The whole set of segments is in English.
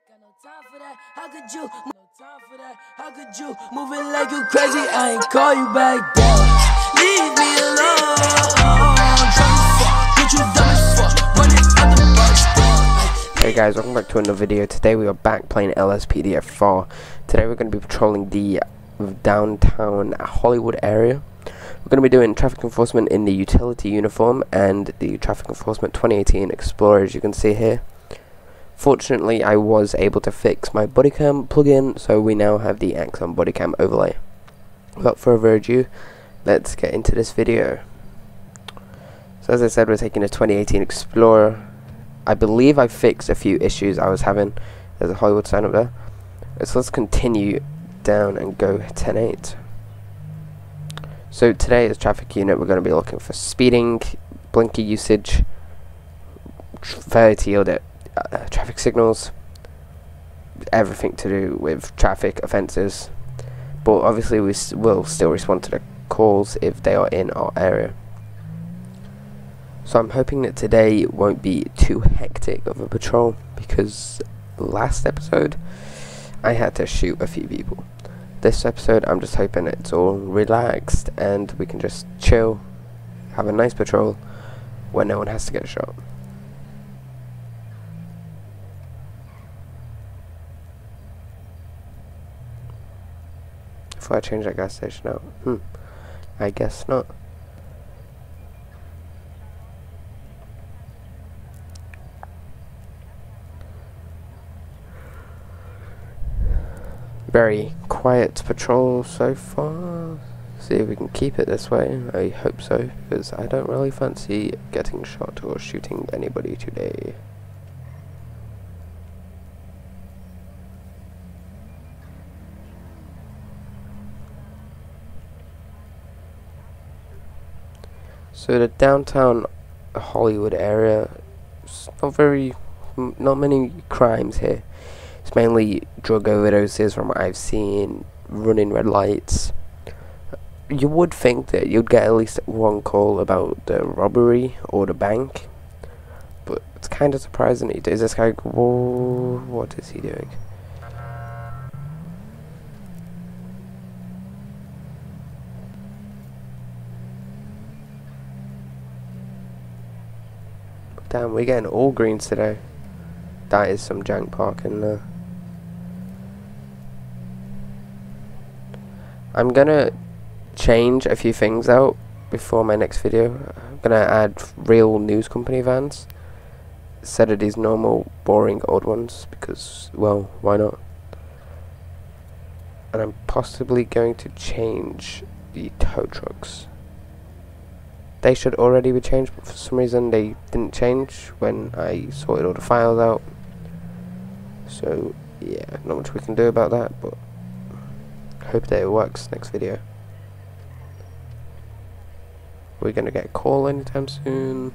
Got no time for that. How could you? No time for that. How could you? Moving like you crazy. I ain't call you back down. Leave me alone. Drunk as fuck. Get you dumb as fuck. Running out the bus down. Hey guys, welcome back to another video. Today we are back playing LSPDFR. Today we're going to be patrolling the downtown Hollywood area. We're going to be doing traffic enforcement in the utility uniform and the traffic enforcement 2018 Explorer, as you can see here. Fortunately, I was able to fix my bodycam plugin, so we now have the Axon bodycam overlay. Without further ado, let's get into this video. So as I said, we're taking a 2018 Explorer. I believe I fixed a few issues I was having. There's a Hollywood sign up there. So let's continue down and go 10-8. So today as traffic unit, we're going to be looking for speeding, blinker usage, failure to yield at traffic signals, everything to do with traffic offences, but obviously we will still respond to the calls if they are in our area. So I'm hoping that today won't be too hectic of a patrol, because last episode I had to shoot a few people. This episode I'm just hoping it's all relaxed and we can just chill, have a nice patrol where no one has to get shot. If I change that gas station out, I guess not. Very quiet patrol so far. See if we can keep it this way. I hope so, because I don't really fancy getting shot or shooting anybody today. So the downtown Hollywood area, not many crimes here. It's mainly drug overdoses from what I've seen, running red lights. You would think that you'd get at least one call about the robbery or the bank, but it's kind of surprising. Is this guy? Whoa, what is he doing? Damn, we're getting all greens today. That is some jank parking there. I'm gonna change a few things out before my next video. I'm gonna add real news company vans instead of these normal boring old ones, because, well, why not? And I'm possibly going to change the tow trucks. They should already be changed, but for some reason they didn't change when I sorted all the files out. So yeah, not much we can do about that, but hope that it works next video. We're gonna get a call anytime soon.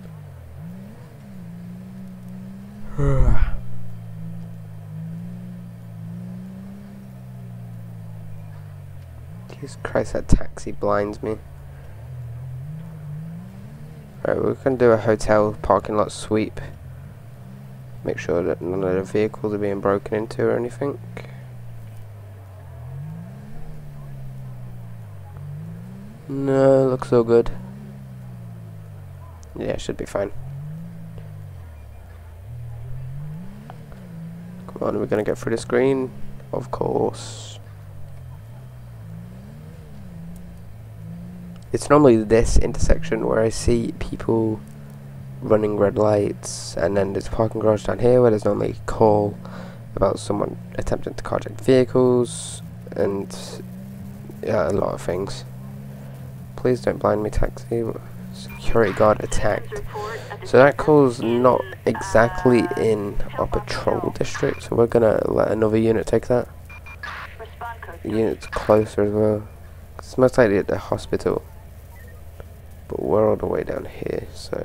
Jesus Christ, that taxi blinds me. Right, we're going to do a hotel parking lot sweep. Make sure that none of the vehicles are being broken into or anything. No, looks all good. Yeah, should be fine. Come on, we're going to get through the screen. Of course. It's normally this intersection where I see people running red lights, and then there's a parking garage down here where there's normally a call about someone attempting to carjack vehicles, and yeah, a lot of things. Please don't blind me, taxi. Security guard attacked. So that call's not exactly in our patrol district, so we're gonna let another unit take that. The unit's closer as well. It's most likely at the hospital. But we're all the way down here, so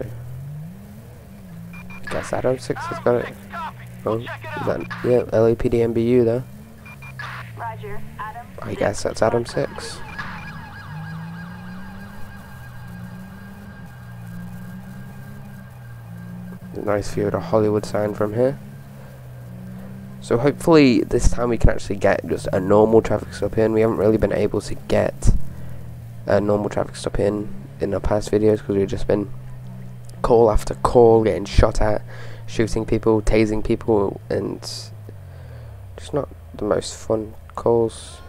I guess Adam 6 has got it. Oh, is that, yeah, LAPD MBU there. Roger, Adam. I guess that's Adam 6. Nice view of the Hollywood sign from here. So hopefully this time we can actually get just a normal traffic stop in. We haven't really been able to get a normal traffic stop in our past videos because we've just been call after call, getting shot at, shooting people, tasing people, and just not the most fun calls.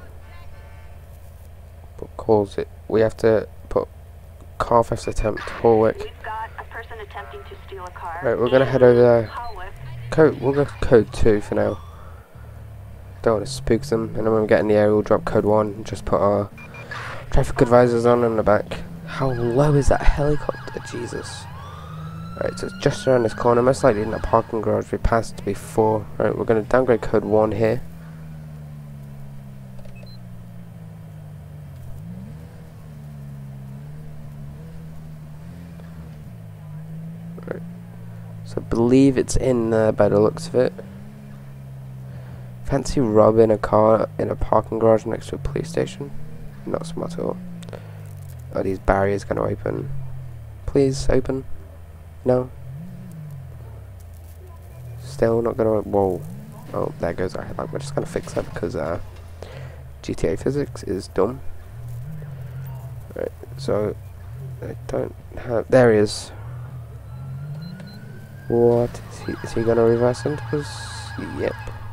But calls we have to put car theft attempt Horwick. We've got a person attempting to steal a car. Right, we're gonna head over there. We'll go code 2 for now. Don't want to spook them, and then when we get in the area we'll drop code 1 and just put our traffic advisors on in the back. How low is that helicopter? Jesus. Right, so it's just around this corner, most likely in that parking garage we passed before. Right, we're going to downgrade code 1 here. Right. So I believe it's in there by the looks of it. Fancy robbing a car in a parking garage next to a police station? Not smart at all. Are these barriers going to open? Please, open. No. Still not gonna. Whoa. Oh, there goes our headlight. We're just gonna fix that because GTA physics is dumb. Right. So I don't have. There he is. What is he gonna reverse into us? Yep.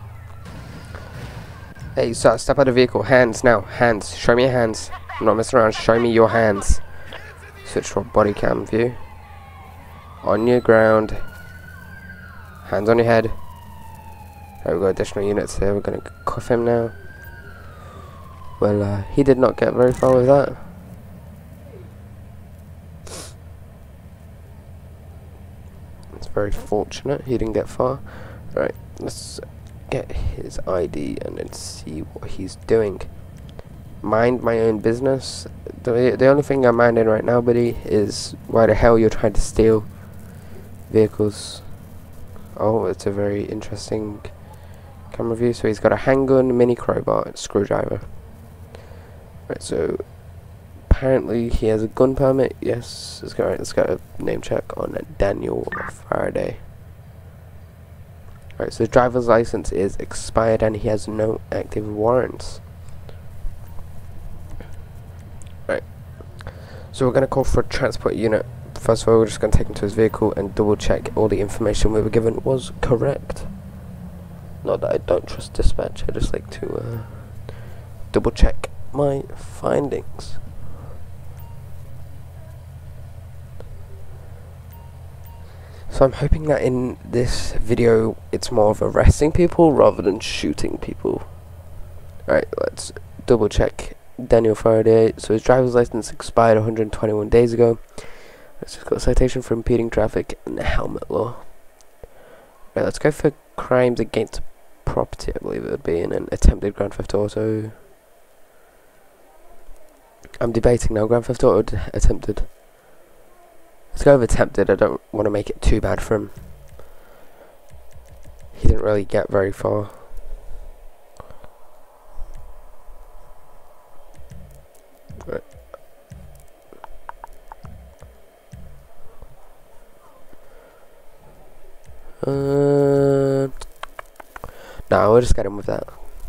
Hey, so step out of the vehicle. Hands now. Hands. Show me your hands. I'm not messing around. Show me your hands. Switch to a body cam view. On your ground, hands on your head. Right, we've got additional units here. We're going to cuff him now. Well, he did not get very far with that. It's very fortunate he didn't get far. Right, let's get his ID and then see what he's doing. Mind my own business. The only thing I'm minding right now, buddy, is why the hell you're trying to steal vehicles. Oh, it's a very interesting camera view. So he's got a handgun, mini crowbar, and screwdriver. Right, so apparently he has a gun permit. Yes, let's get a name check on Daniel Faraday. Right, so his driver's license is expired and he has no active warrants. Right, so we're going to call for a transport unit. First of all, we're just going to take him to his vehicle and double check all the information we were given was correct. Not that I don't trust dispatch, I just like to double check my findings. So I'm hoping that in this video it's more of arresting people rather than shooting people. Alright, let's double check Daniel Faraday. So his driver's license expired 121 days ago. Let's just got a citation for impeding traffic and the helmet law. Right, let's go for crimes against property, I believe it would be, and an attempted Grand Theft Auto. I'm debating now, Grand Theft Auto attempted. Let's go with attempted. I don't want to make it too bad for him. He didn't really get very far. Right. No, we'll just get him with that.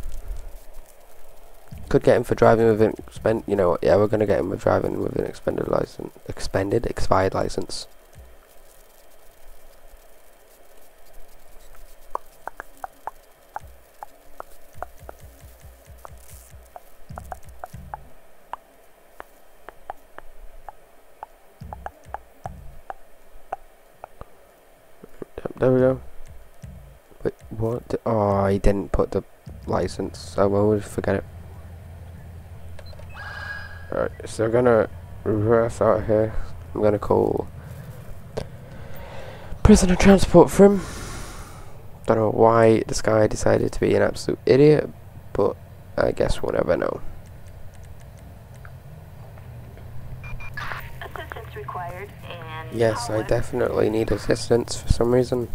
Could get him for driving with an you know what, yeah, we're gonna get him with driving with an expired license. There we go. Wait, what? Oh, he didn't put the license. Oh well, we'll forget it. Alright, so we're gonna reverse out here. I'm gonna call prisoner transport for him. Don't know why this guy decided to be an absolute idiot, but I guess we'll never know. Assistance required and Yes, I definitely need assistance for some reason.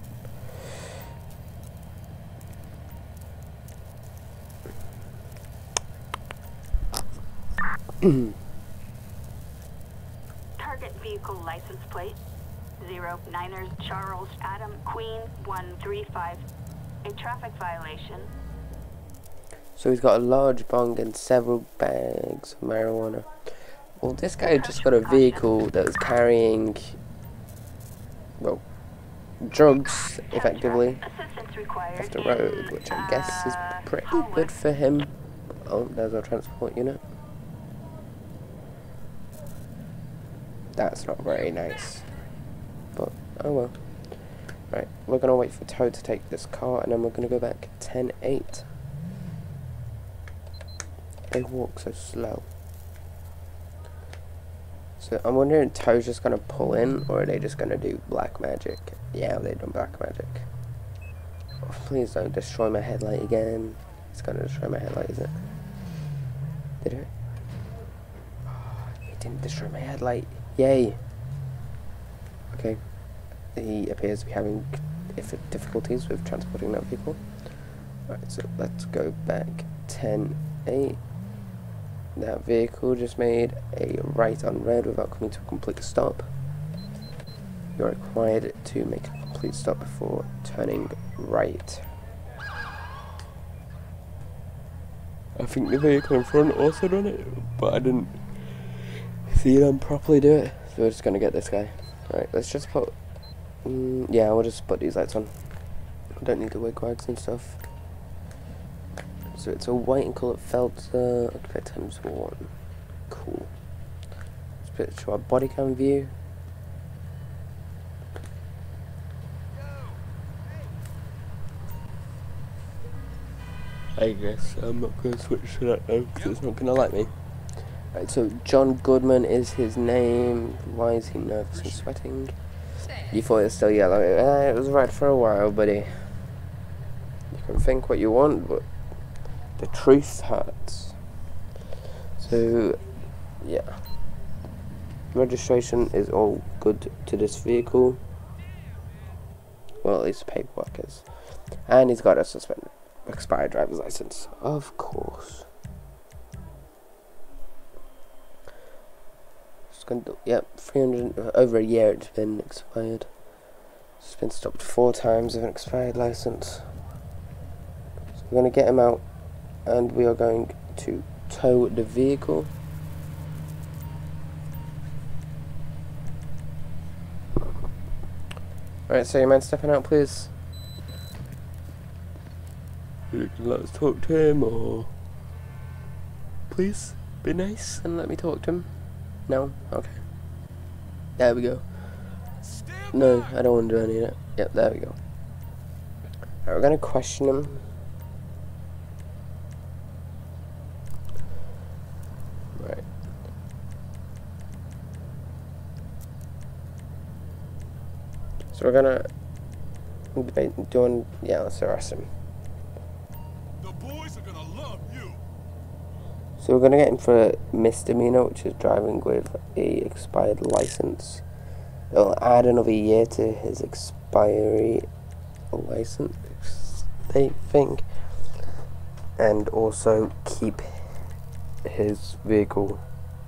target vehicle license plate 09ers Charles Adam Queen 135. a traffic violation. So he's got a large bong and several bags of marijuana. Well, this guy just got a vehicle that was carrying, well, drugs, effectively, Assistance required off the road, which I guess is pretty good for him. Oh, there's our transport unit. That's not very nice, but oh well. Right, we're gonna wait for Toad to take this car, and then we're gonna go back 10-8. They walk so slow. So I'm wondering, Toad's just gonna pull in, or are they just gonna do black magic? Yeah, they done black magic. Oh, please don't destroy my headlight again. It's gonna destroy my headlight, is it? Did it? Oh, it didn't destroy my headlight. Yay. Okay. He appears to be having difficulties with transporting that vehicle. Alright, so let's go back 10-8. That vehicle just made a right on red without coming to a complete stop. You're required to make a complete stop before turning right. I think the vehicle in front also done it, but I didn't see them properly do it. So we're just gonna get this guy. Alright, let's just put... yeah, we'll just put these lights on. I don't need the wigwags and stuff. So it's a white and coloured felt, occupied ×1. Cool. Let's put it to our body cam view. I guess I'm not going to switch to that though, because it's not going to like me. Right, so John Goodman is his name. Why is he nervous and sweating? You thought it was still yellow. It was red for a while, buddy. You can think what you want, but the truth hurts. So, yeah. Registration is all good to this vehicle. Well, at least the paperwork is. And he's got a suspended expired driver's license, of course. Just gonna do, yep, 300 over a year it's been expired. It's been stopped 4 times with an expired license. So we're gonna get him out, and we are going to tow the vehicle. Alright, so you mind stepping out, please? You can let us talk to him, or please be nice and let me talk to him. No? Okay. There we go. No, I don't want to do any of that. Yep, there we go. Alright, we're gonna question him. Right. So we're gonna yeah, let's arrest him. The boys are gonna love you. So we're gonna get him for a misdemeanor, which is driving with a expired license. It'll add another year to his expiry license, they think, and also keep his vehicle.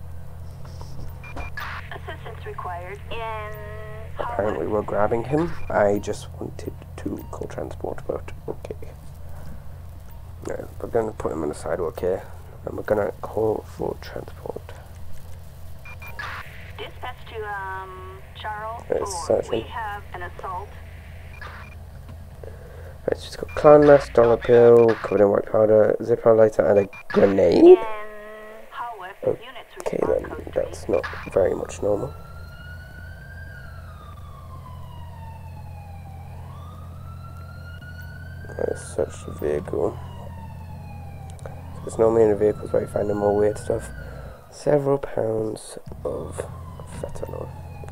Assistance required in... Apparently we're grabbing him. I just wanted to call transport, but okay. Right, we're gonna put him on the sidewalk here, and we're gonna call for transport. Dispatch to, Charles Let's Ford. search We him. have an assault. Right, so he's got clown mask, dollar bill, covered in white powder, zipper lighter, and a grenade. In Hawick, units Okay respond then, code 3. that's not very much normal. Let's search the vehicle. So it's normally in the vehicles where you find the more weird stuff. Several pounds of fentanyl.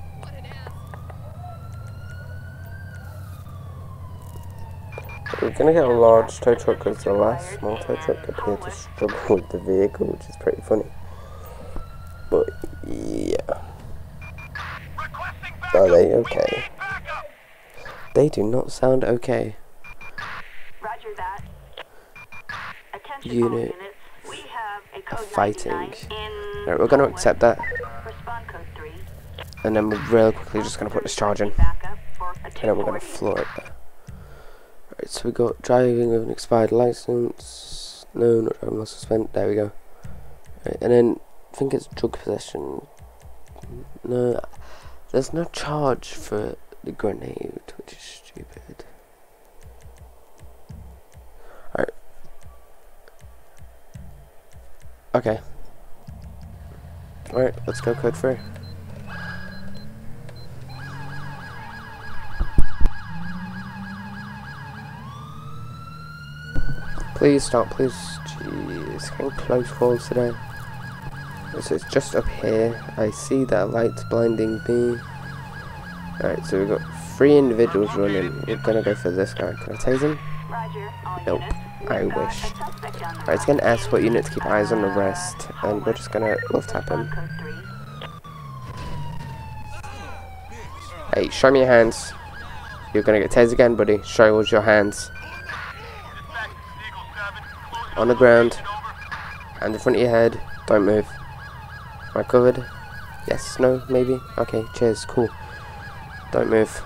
We're gonna get a large tow truck because the last small tow truck appeared to struggle with the vehicle, which is pretty funny. But yeah. Are they okay? They do not sound okay. Roger that. Attention all Unit units. We have a code fighting. 99 in Right, we're gonna Hawick. accept that, Respond code 3. and then we're real quickly just gonna put this charge in, Backup for and then we're gonna 240. floor it there. Right, So we got driving with an expired license. No, not driving while suspended. There we go. Right, and then I think it's drug possession. No, there's no charge for the grenade, which is stupid. Alright. Okay. Alright, let's go code 3. Please stop, please. Jeez, getting close calls today. So it's just up here. I see that light's blinding me. Alright, so we've got 3 individuals running. We're gonna go for this guy. Can I tase him? Roger. All Nope. units. I We've got wish. a suspect on the Alright, it's run. gonna ask what unit to keep eyes on the rest. And we're just gonna love tap him. Respond code 3. Hey, show me your hands. You're gonna get tased again, buddy. Show us your hands. On the ground. And in front of your head. Don't move. Am I covered? Yes, no, maybe? Okay, cheers, cool. Don't move.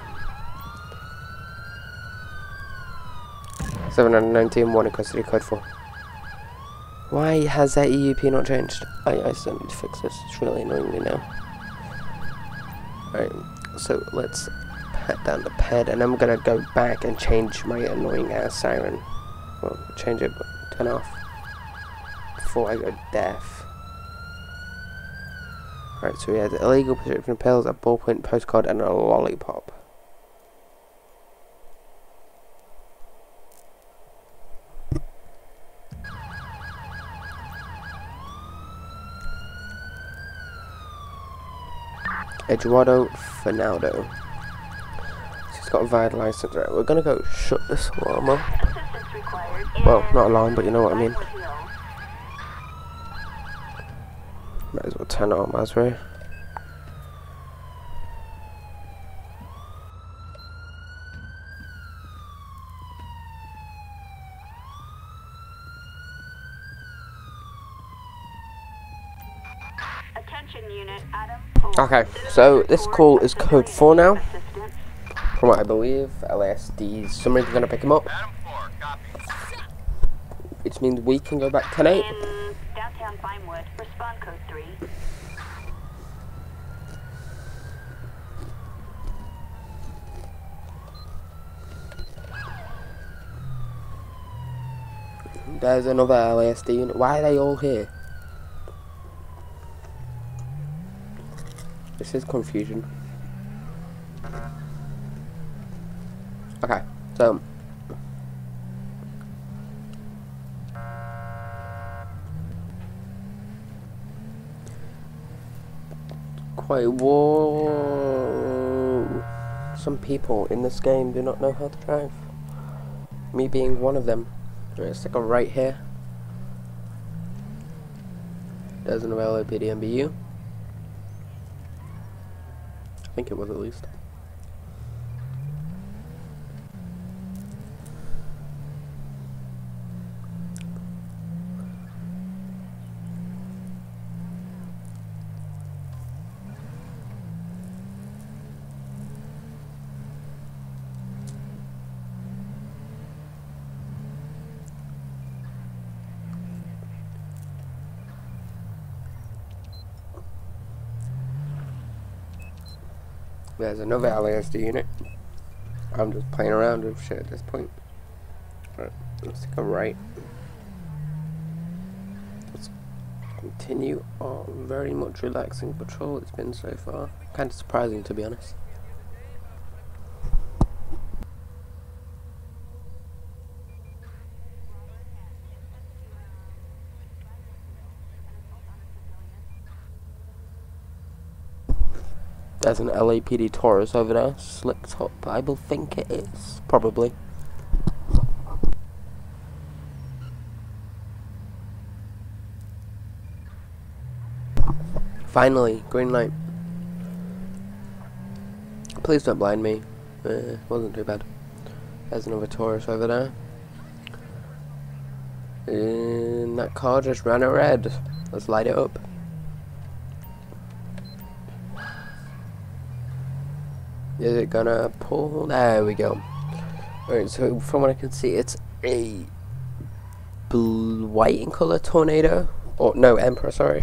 719, 1 in custody, code 4. Why has that EUP not changed? I still need to fix this. It's really annoying me now. Alright, so let's pat down the pad, and I'm gonna go back and change my annoying ass siren. Well, change it, but turn it off. Before I go deaf. Alright, so we had illegal prescription pills, a ballpoint postcard, and a lollipop. Eduardo Fernaldo. He's got a valid license. Right, we're gonna go shut this alarm up. Assistance required. Well, not alarm, but you know what I mean. Hill. Might as well turn it on as well. Attention unit, Adam. Okay, so this call is code 4 now. Assistance. From what I believe, LASD, somebody's gonna pick him up. Which means we can go back tonight. In downtown Vinewood. Respond code 3. There's another LASD unit. Why are they all here? This is confusion. Okay, so quite whoa. Some people in this game do not know how to drive. Me being one of them. Let's take a right here. There's an LAPD MBU. I think it was at least. There's another LASD unit. I'm just playing around with shit at this point. Alright, let's take a right. Let's continue our very much relaxing patrol it's been so far. Kind of surprising, to be honest. There's an LAPD Taurus over there, slick top, I will think it is, probably. Finally, green light. Please don't blind me. Wasn't too bad. There's another Taurus over there. And that car just ran a red. Let's light it up. Is it gonna pull? There we go. Alright, so from what I can see, it's a white in color tornado, or no, Emperor, sorry.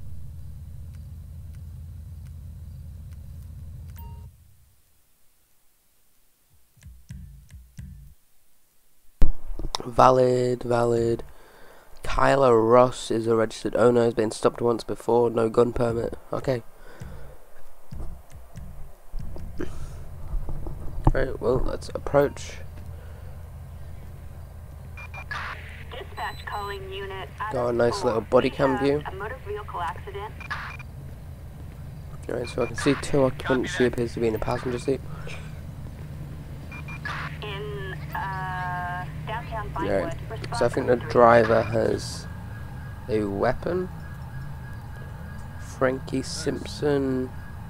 Valid. Kyla Ross is a registered owner, has been stopped once before, no gun permit. Okay. Alright, well, let's approach. Dispatch calling unit. Got a nice little body cam view. A motor vehicle accident. Alright, so I can see 2 occupants. She appears to be in the passenger seat. In downtown Vinewood. Alright, so I think the driver has a weapon. Frankie Simpson.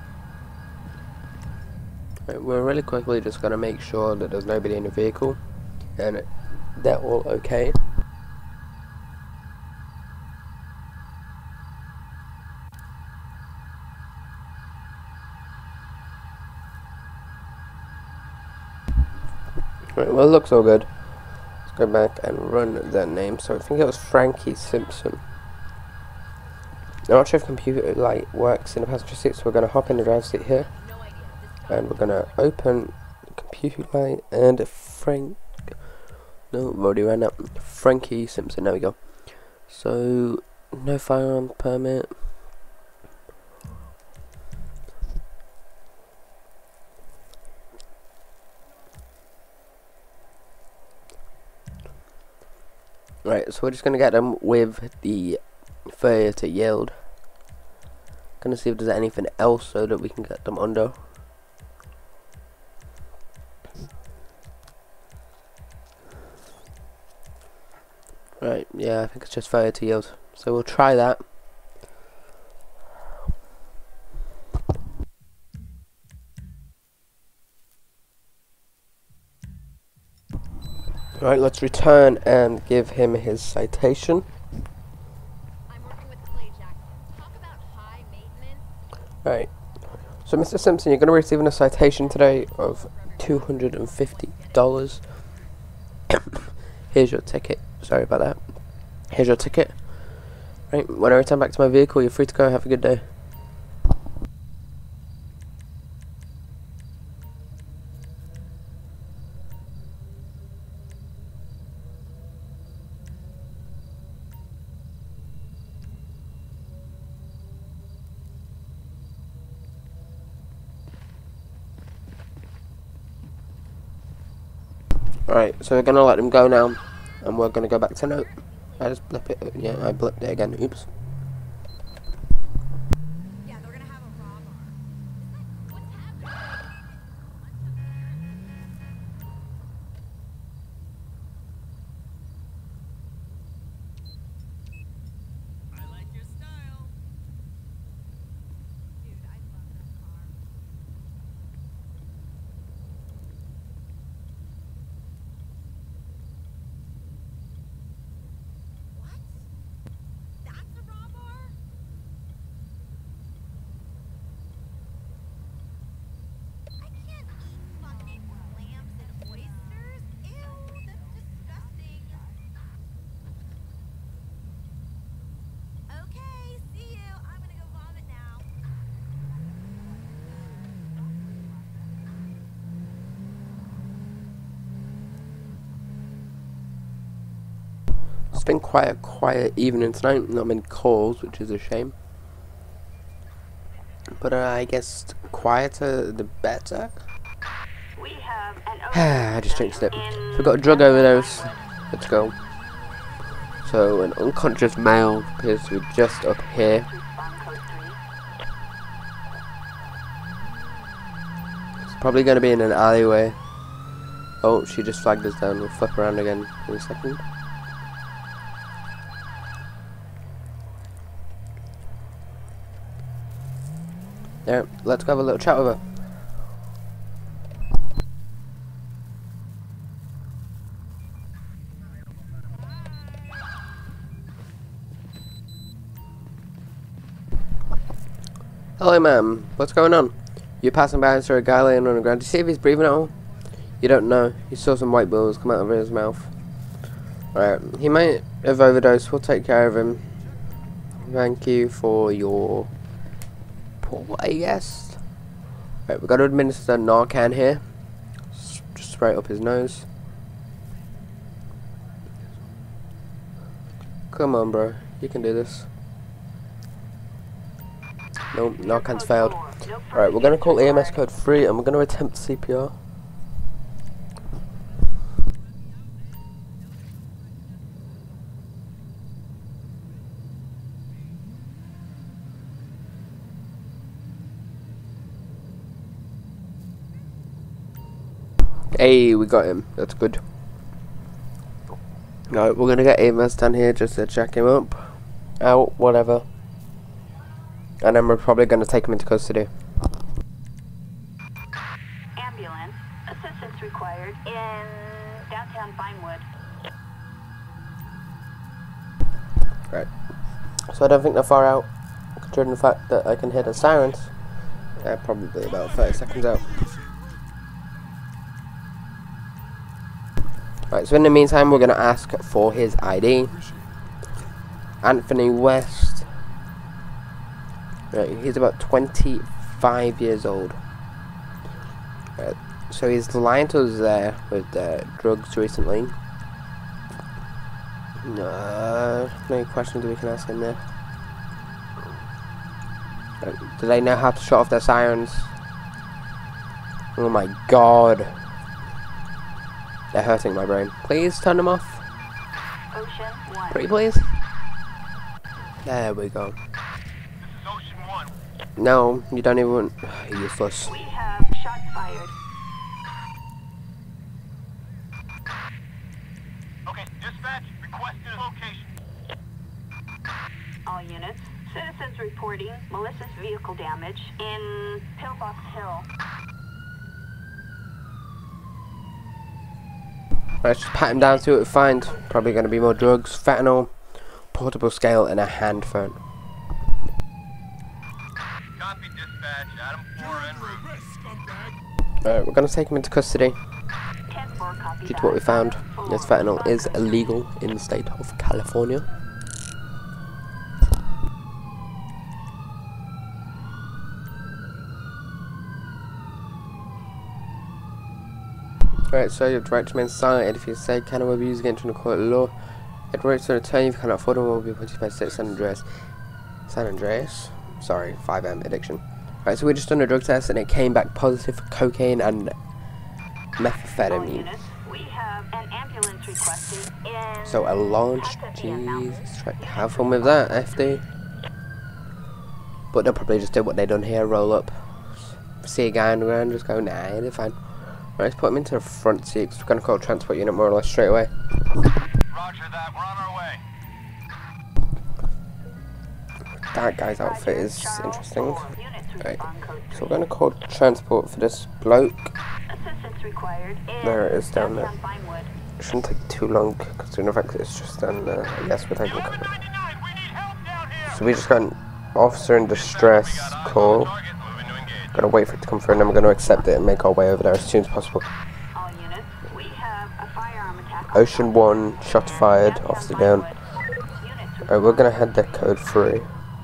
Right, we're really quickly just going to make sure that there's nobody in the vehicle and they're all okay. Right, well, it looks all good. Let's go back and run that name. So I think it was Frankie Simpson. I'm not sure if computer light works in the passenger seat, so we're going to hop in the driver's seat here. And we're going to open the computer light and no, I've already ran up. Frankie Simpson, there we go. So, no firearm permit. Right, so we're just going to get them with the failure to yield. Gonna see if there's anything else so that we can get them under. Right, yeah, I think it's just failure to yield. So we'll try that. Right, let's return and give him his citation. Right, so Mr. Simpson, you're going to be receiving a citation today of $250. Here's your ticket. Sorry about that. Here's your ticket. Right, when I return back to my vehicle, you're free to go. Have a good day. Alright, so we're going to let them go now, and we're going to go back to note. I just blip it, yeah, I blipped it again, oops. Yeah, they're gonna have a robber. What's happening? I like your style. Dude, I love that car. What? That's a robber? I can't eat fucking clams and oysters. Ew, that's disgusting. Okay, see you. I'm gonna go vomit now. It's been quite a quiet evening tonight, not many calls, which is a shame. But I guess quieter the better. We have an I just jinxed it. So we've got a drug overdose. Let's go. So an unconscious male appears to be just up here. Respond code 3. It's probably going to be in an alleyway. Oh, she just flagged us down. We'll flip around again in a second. There, let's go have a little chat with her. Hello ma'am, what's going on? You're passing by and saw a guy laying on the ground. Do you see if he's breathing at all? You don't know. He saw some white balls come out of his mouth. Alright, he might have overdosed. We'll take care of him. Thank you for your pull, I guess. Right, we've got to administer Narcan here. Just spray it up his nose. Come on, bro. You can do this. Nope, Narcan's failed. Alright, we're going to call EMS code 3 and we're going to attempt CPR. Hey, we got him. That's good. Alright, we're gonna get EMS down here just to check him up. Out, whatever. And then we're probably gonna take him into custody. Ambulance. Assistance required in downtown Vinewood. Right. So I don't think they're far out, considering the fact that I can hear the sirens. They're probably about 30 seconds out. Right, so in the meantime, we're going to ask for his ID. Anthony West. Right, he's about 25 years old. Right, so he's lying to us with drugs recently. No, any questions we can ask him there? Right, do they know how to shut off their sirens? Oh my god. They're hurting my brain. Please turn them off. Ocean 1. Pretty please. There we go. This is Ocean 1. No, you don't even. Useless. We have shots fired. Okay, dispatch, requested location. All units. Citizens reporting malicious vehicle damage in Pillbox Hill. Let's just pat him down, see what we find. Probably going to be more drugs, fentanyl, portable scale, and a hand phone. Copy, dispatch. Adam 4 en route. Alright, we're going to take him into custody. 10-4 copy Due to that. what we found, this fentanyl is illegal in the state of California. Right, so you have the right to remain silent if you say kind of abuse against the court of law. It rates to return if you cannot afford them will be put by state San Andreas. San Andreas? Sorry, 5M addiction. Right, so we just done a drug test and it came back positive for cocaine and All methamphetamine. units. We have an ambulance requested in So a large Pasadena Mountain. Jesus Christ. Have fun with that, FD. But they'll probably just do what they done here, roll up. See a guy on the ground, just go, nah, they're fine. Right, let's put him into the front seat, because we're going to call a transport unit more or less straight away. Roger that, we're on our way. That guy's outfit is Charles interesting. 4. Units Right, respond code so we're going to call transport for this bloke. Assistance required in There it is down there. downtown Vinewood. It shouldn't take too long, considering the fact that it's just down there. I guess we're taking cover. 1199, we need help down here. So we just got an officer in distress call. Target, moving to engage. Gotta wait for it to come through and then we're going to accept it and make our way over there as soon as possible. All units. We have a firearm attack. Ocean 1, shot fired, officer down. Alright, we're going to head there code 3.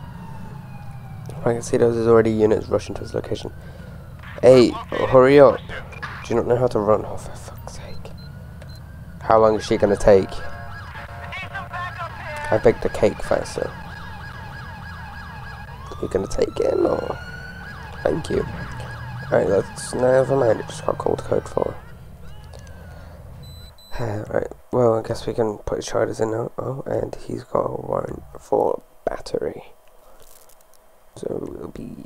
I can see there's already units rushing to his location. Hey, hurry up. Do you not know how to run? Oh, for fuck's sake. How long is she going to take? I baked the cake faster. You going to take it or? Thank you. Alright, that's never mind. It just got called code 4. Right, well, I guess we can put his charges in now. Oh, and he's got a warrant for battery. So it'll be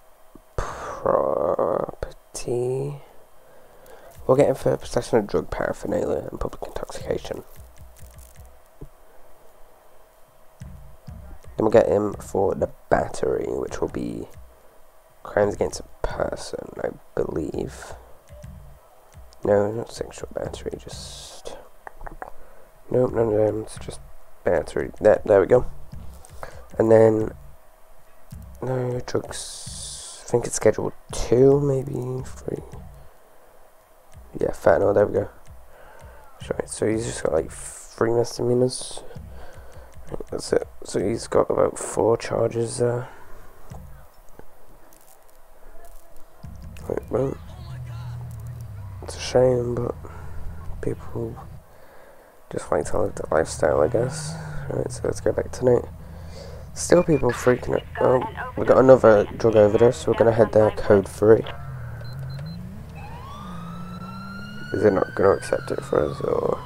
property. We'll get him for possession of drug paraphernalia and public intoxication. Then we'll get him for the battery, which will be crimes against a person, I believe. No, not sexual battery, just... Nope, none of them, it's just battery. There we go. And then... No, drugs... I think it's scheduled 2, maybe 3. Yeah, fentanyl, there we go. Right, so he's just got like 3 misdemeanors. Right, that's it. So he's got about 4 charges there. Right, well, it's a shame, but people just like to live that lifestyle, I guess. Right, so let's go back tonight. Still people freaking out. Oh, we got another drug overdose, so we're gonna head there, code 3. Is it not gonna accept it for us, or...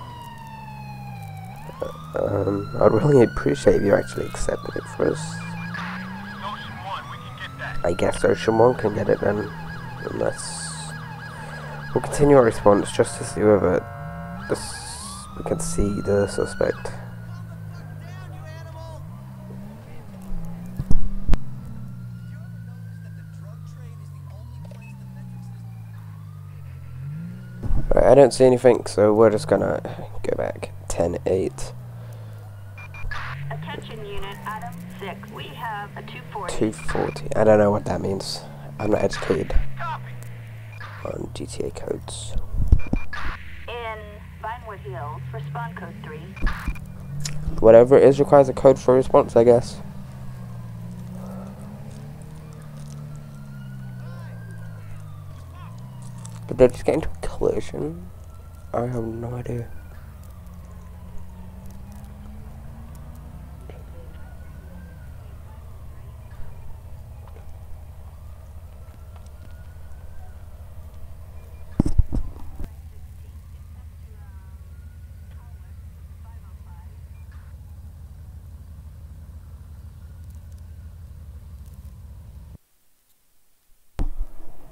I'd really appreciate if you actually accepted it for us. I guess Ocean 1 can get it then, unless... We'll continue our response just to see whether we can see the suspect. Right, I don't see anything, so we're just gonna go back. 10-8. Attention unit, Adam 6. We have a 240. 240. I don't know what that means. I'm not educated on GTA codes. In Vinewood Hills, respond code 3. Whatever it is requires a code for response, I guess. Did they just get into a collision? I have no idea.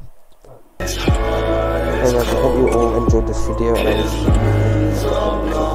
I hope you all enjoyed this video, and I will see you in the next one.